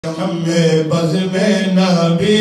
شم بز میں نبی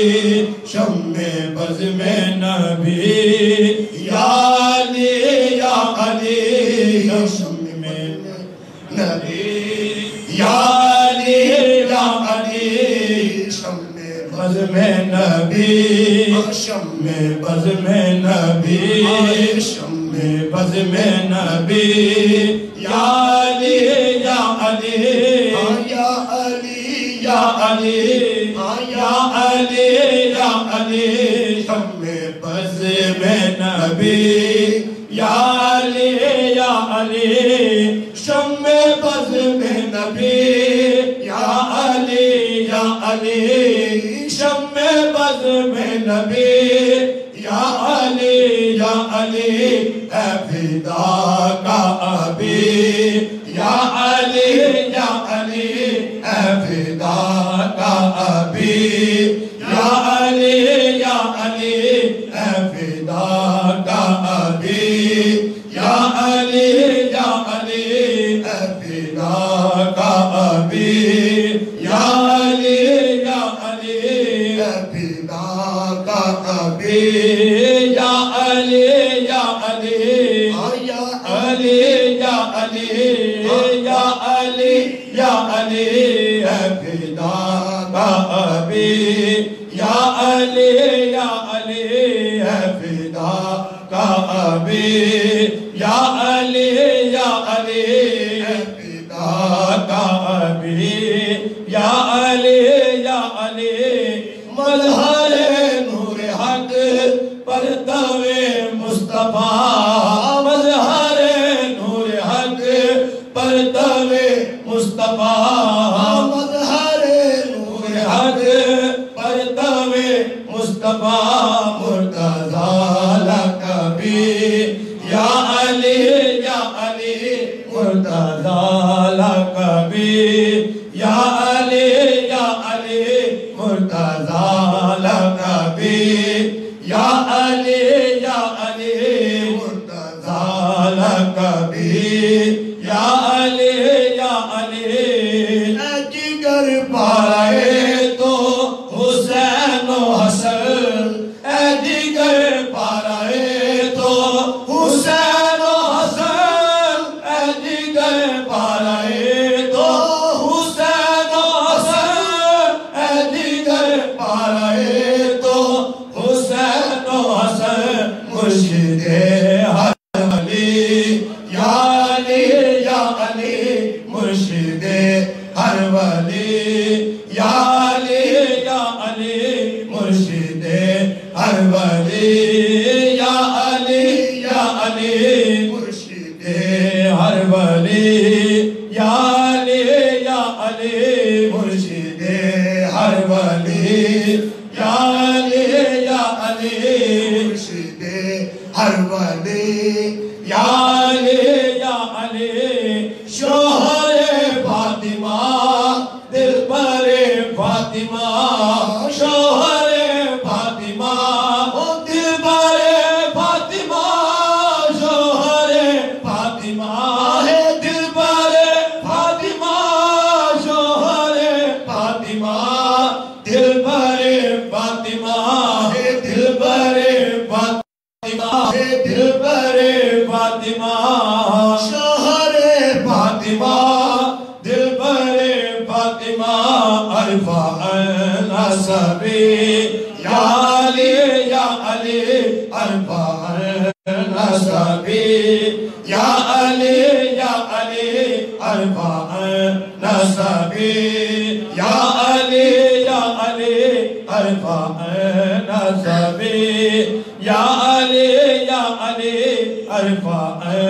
شم بز میں نبی یا علی یا علی شم میں نبی یا علی یا علی شم بز میں نبی شم بز میں نبی شم بز میں نبی یا علی یا علی یا علی یا علی یا علی یا علی شم بز میں نبی یا علی یا علی شم بز میں نبی یا علی یا علی شم بز میں نبی یا علی یا علی اے فدا کا ابی یا علی یا علی اے فدا کا ابی یا علی یا علی اے فدا کا ابی یا علی یا علی اے فدا کا ابی یا علی یا علی اے فدا کا ابی یا علی یا علی یا علی یا علی یا علی یا علی اے فدا کا ابی یا علی یا علی اے فدا کا ابی یا علی یا علی اے فدا کا ابی یا علی یا علی مظہر نور حق پرتو مصطفیٰ مظہر نور حق پرتو مصطفیٰ مظہر نور حق پرتو مصطفیٰ مرتضیٰ لقبی یا علی یا علی مرتضیٰ لقبی یا علی یا علی مرتضیٰ لقبی یا علی یا علی مرتضیٰ لقبی یا علی یا علی اے جگر پائے تو حسین و حسن اے جگر پائے تو حسین و حسن اے جگر پائے تو حسین و حسن اے جگر پائے تو حسین و حسن مرشد ہر ولی یا علی یا علی مرشد ہر ولی یا علی یا علی مرشد ہر ولی یا علی یا علی مرشد ہر ولی یا علی یا علی مرشد ہر ولی یا علی یا علی مرشد ہر ولی یا علی یا علی شوہر فاطمہ دلبر فاطمہ شوہر فاطمہ دلبر فاطمہ شوہر فاطمہ دلبر فاطمہ شوہر فاطمہ دلبر فاطمہ دلبر فاطمہ دلبر فاطمہ شوہر فاطمہ دلبر فاطمہ ارفع نسبی یا علی یا علی ارفع نسبی یا علی یا علی ارفع نسبی یا علی یا علی ارفع نسبی یا علی یا علی ارفع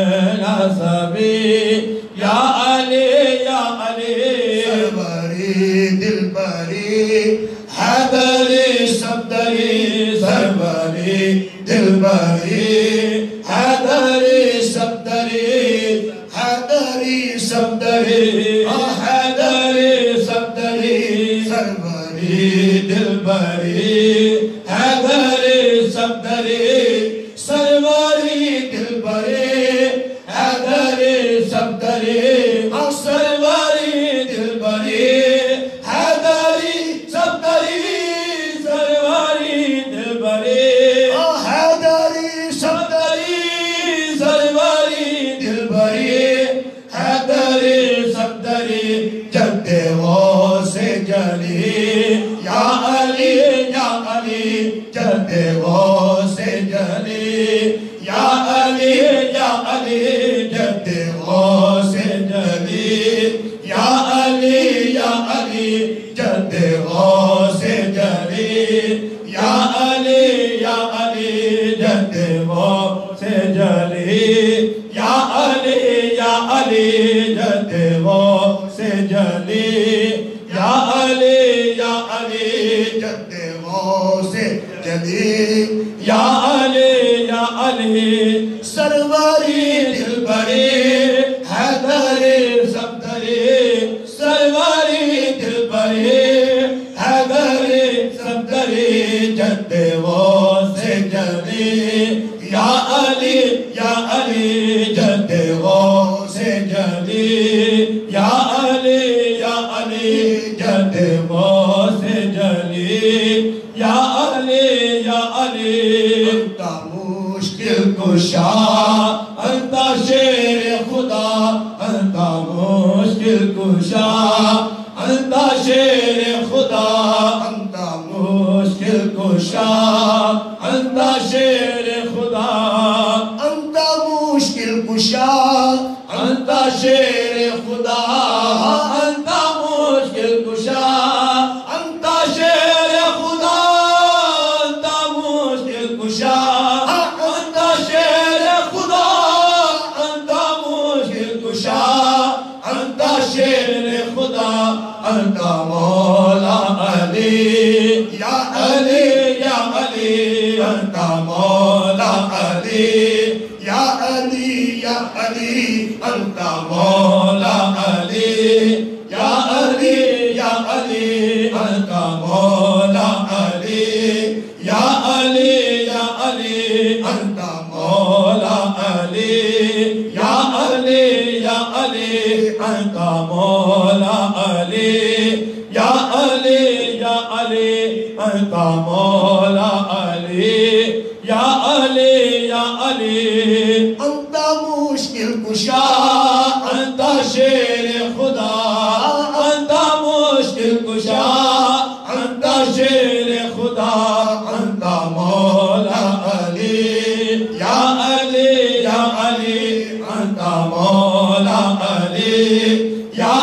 نسبی یا علی یا علی سروری دلبری حیدری صفدری سروری دلبری حیدری صفدری حیدری صفدری حیدری صفدری سروری دلبری حیدری صفدری سروری دلبری حیدری صفدری سروری دلبری حیدری جلی یا علی جد غوث جلی یا علی جد غوث جلی یا علی جد غوث جلی یا علی جد غوث جلی یا علی جد غوث جلی یا علی جد غوث جلی یا علی سروری دلبری حیدر صفدری سروری دلبری حیدر صفدری جد غوث جلی یا علی جد غوث جلی یا علی جد غوث جلی یا علی انت مشکل کشا انت شیر خدا انت مشکل کشا انت شیر خدا انت مشکل کشا انت شیر خدا انت مشکل کشا انت شیر خدا انت مشکل کشا انت شیر خدا انت مشکل کشا انت شیر خدا انت مشکل کشا انت شیر خدا انت مولا علی یا علی انت مولا علی یا علی انت مولا علی یا علی انت مولا علی یا علی انت مولا علی یا علی انت مولا علی یا علی انت مولا علی یا علی انت مشکل کشا انت شیر خدا انت مشکل کشا انت شیر خدا انت مولا علی یا علی انت مولا علی یا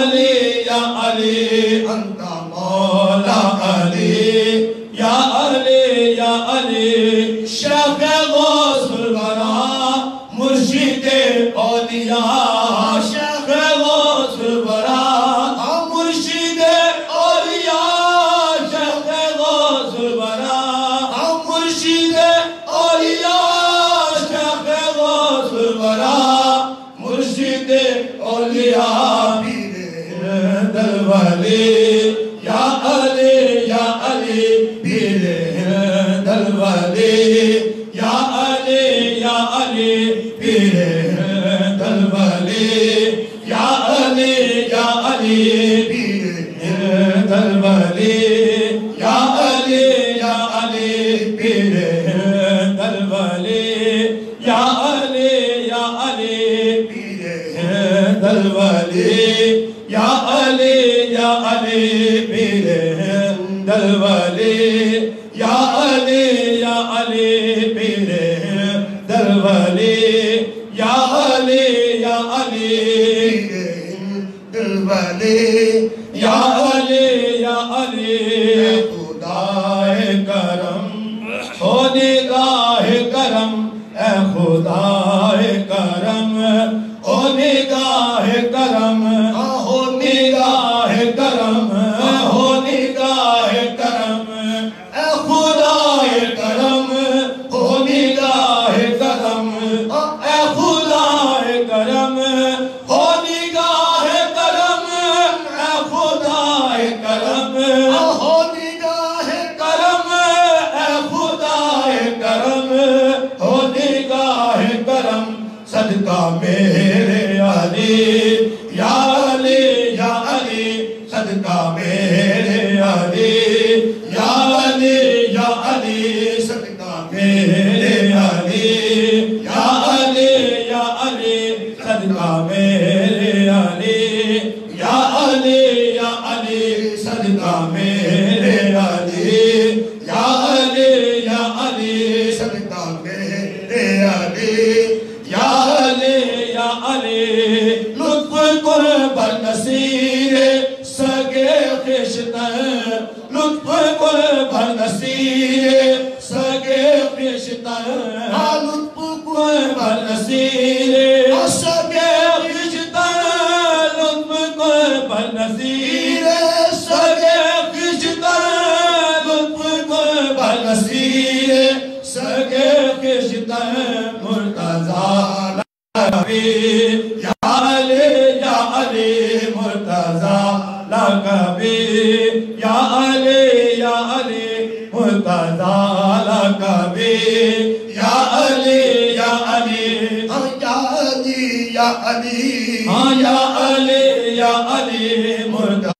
علی انت مولا علی یا علی شیخ غوث الورا مرشد اولیاء شیخ غوث الورا مرشد اولیاء شیخ غوث الورا مرشد اولیاء شیخ غوث الورا مرشد اولیاء پیر دلولی یا علی پیر دلولی یا علی پیر دلولی یا علی پیر دلولی یا علی پیر دلولی یا علی پیر دلولی یا علی پیر دلولی یا علی پیر دلولی یا علی دلولی یا علی خدائے کرم ہو نگاہ کرم اے خدائے کرم ہو نگاہ کرم ہو نگاہ کرم ہو نگاہ کرم اے خدائے کرم ہو نگاہ کرم اے خدائے کرم ہو نگاہ کرم اے خدائے کرم ہو نگاہ صدقہ میرے علی یا علی یا علی صدقہ میرے علی یا علی یا علی لطف قرب نصیر سگے خشتر لطف قرب نصیر سگے خشتر لطف قرب نصیر سگے خشتر لطف قرب نصیر سگے خشتر لطف قرب نصیر سگے خشتر مرتضی یا علی یا علی مرتضی لقبی یا علی یا علی مرتضی لقبی یا علی یا علی یا علی یا علی یا علی یا علی مرتضی